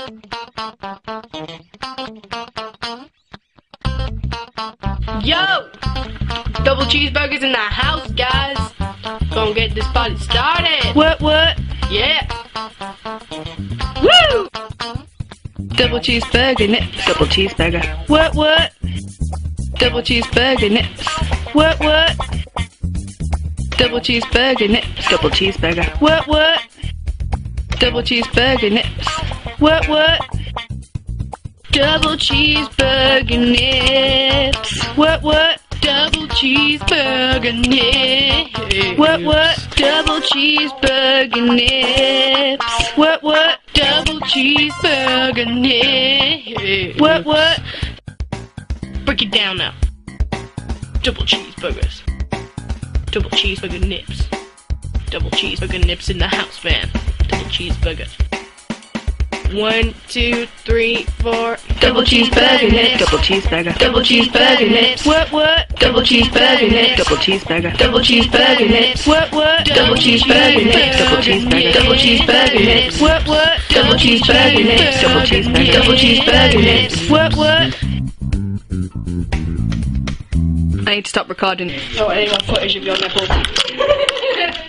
Yo! Double cheeseburgers in the house, guys. Gonna get this party started. What? Yeah. Woo! Double cheeseburger nips. Double cheeseburger. What? Double cheeseburger nips. What? Double cheeseburger nips. Double cheeseburger. What? Double cheeseburger nips. What? Double cheeseburger nips. What? Double cheeseburger nips. What? Double cheeseburger nips. What? Double cheeseburger nips. What? Break it down now. Double cheeseburgers. Double cheeseburger nips. Double cheeseburger nips in the house, man. Double cheeseburger. 1, 2, 3, 4. Double cheeseburger nips. Double cheeseburger. Double cheeseburger nips. What? Double cheeseburger nips. Double cheeseburger. Double cheeseburger nips. What? Double cheeseburger nips. Double cheeseburger. Double cheeseburger nips. What? Double cheeseburger nips. Double cheeseburger. Double cheeseburger nips. What? I need to stop recording. Oh, any more footage of your nipples?